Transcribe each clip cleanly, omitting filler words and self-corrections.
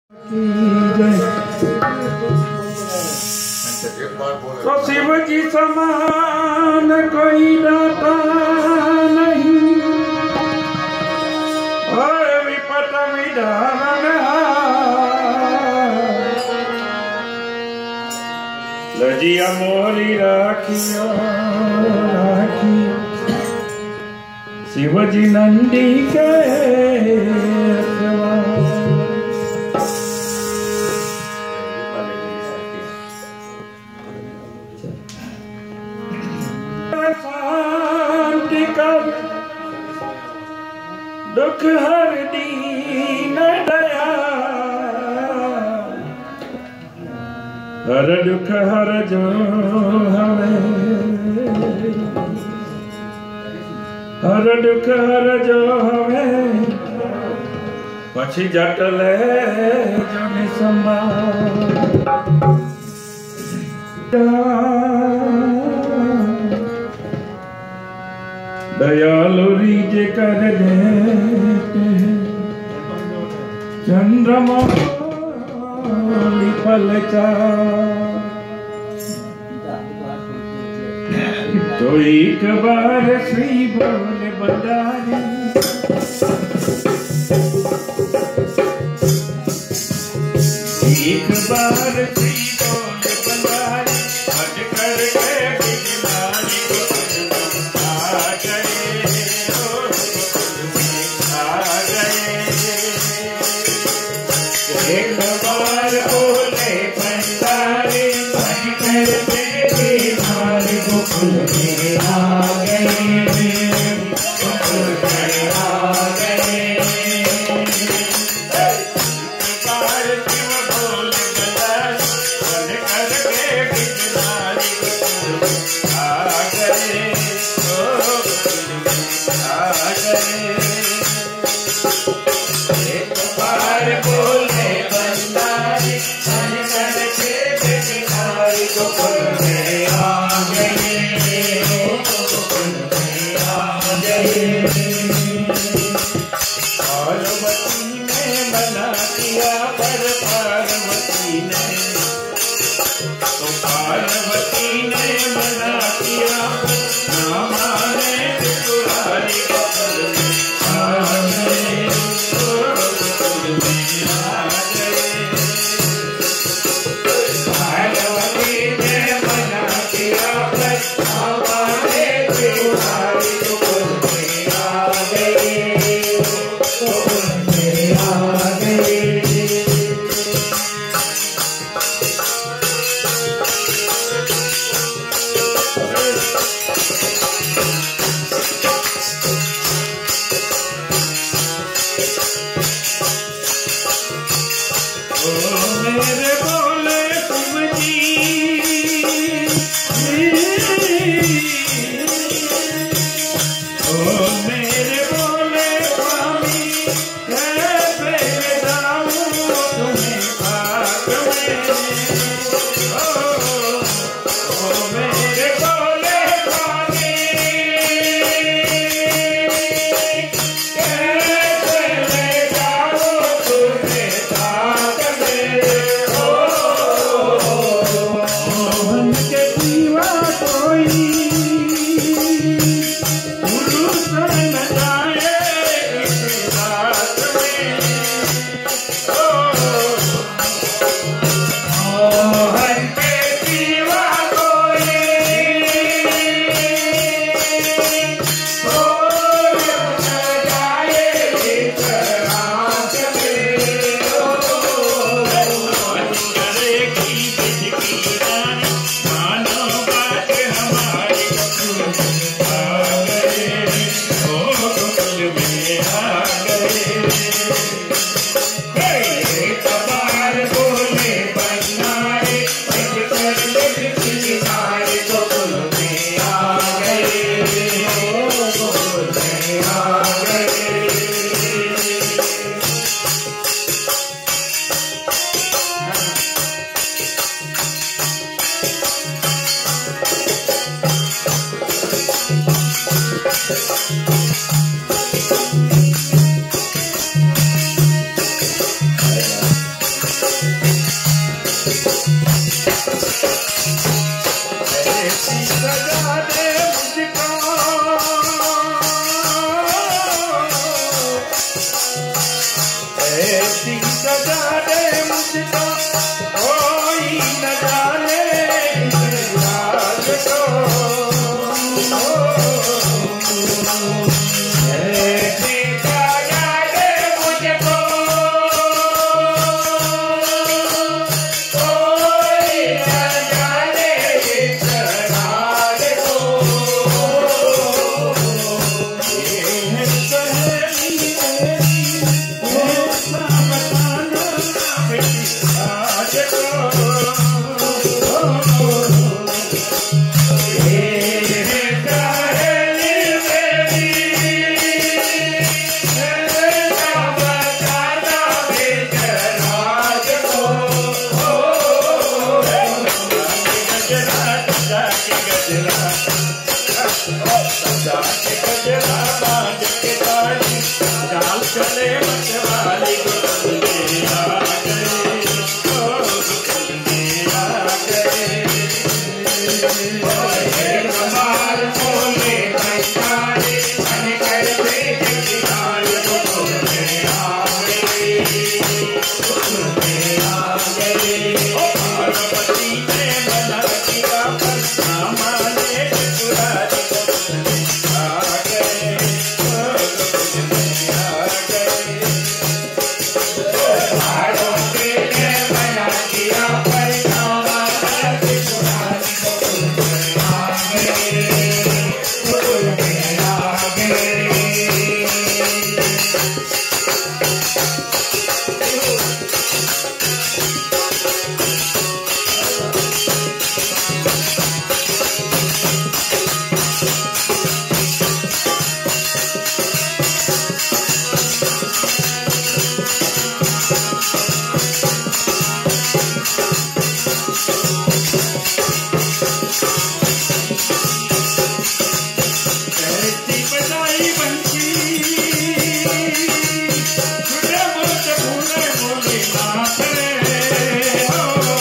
तो शिव जी समान कोई दाता नहीं, और विपत विधान लजिया मोरी राखियो राखियो शिव जी नंदी के शांति कर दुख हर दीन दया, हर दुख हर जो हमें, हर दुख हर जो हमें पछी जटले जन संभाल दयालु रीज कर देते चंद्रमा पलचा, तो एक बार श्री बोल बंदारी, एक बार श्री बोल बंदारी, हट कर के बिजलानी आ गए, आ गए। एक बार बोले भंडारे, हट कर के बिजलानी गोकुल में आ गए, गोकुल में आ गए। पार्वती ने मना किया पर पार्वती ने, तो पार्वती ने मना किया ना माने त्रिपुरारी गोकुल में आ गए, गोकुल में आ गए। पार्वती ने मना किया पर ना माने त्रिपुरारी गोकुल में आ गए, मेरे बोले शिव जी, ओ मेरे बोले स्वामी, कैसे जाऊं तुम्हें भाग में, ओ मेरे बोले स्वामी, कैसे जाऊं तुम्हें भाग में, ओ सजा दे मुझको, कोई न जाने इस राज को। ऐसे सजा दे मुझको, कोई न जाने इस राज को। ये सहेली मेरी बताना बेटी आज को। चले मतवाली गोद में आ गए, गोद में आ गए। कमाल बोले भैयारे मन करते जगदाल गोद में आ गए, गोद में आ गए। पार्वती ने मना किया पर सामाने पुरारी गोद में आ गए, गोद में आ गए। पार्वती ने मना किया पर सामाने पुरारी गोद में आ गए, गोद में आ गए। कहती बजाई बंसी, छुटे मुझसे भूले बोले नाथ रे हो।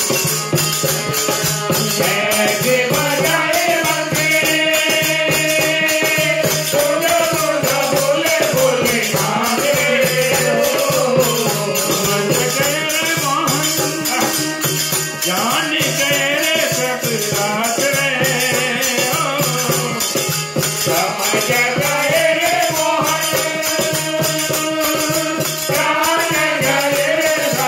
कहती बजाई बंसी, छुटे मुझसे भूले बोले नाथ रे हो। मन गए मोहन जान गए सब रात रे हो। समझ गए रे मोहन, जान गए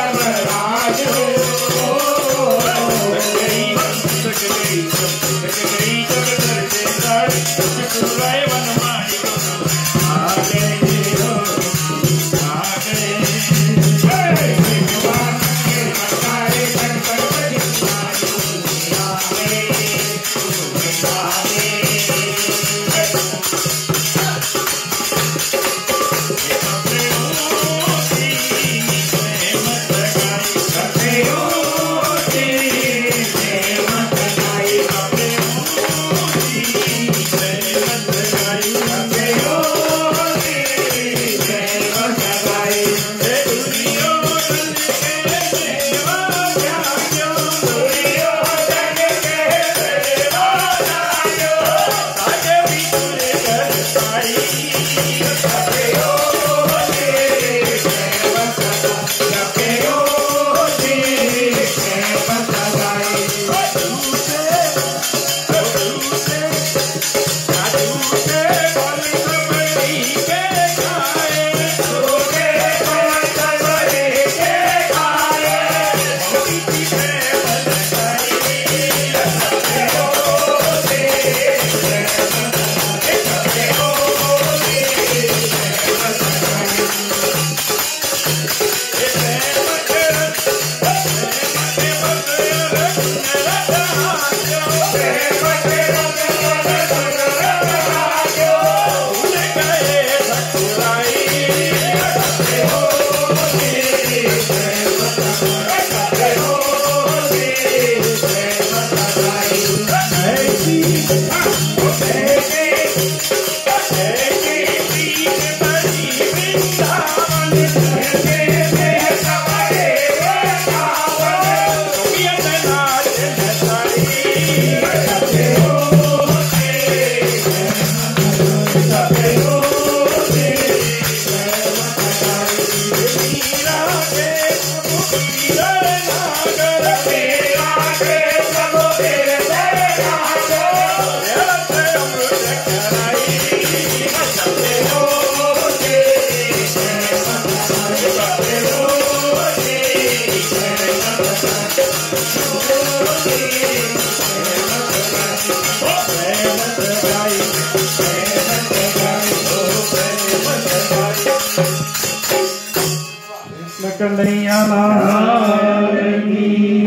कन्हैया लाल की।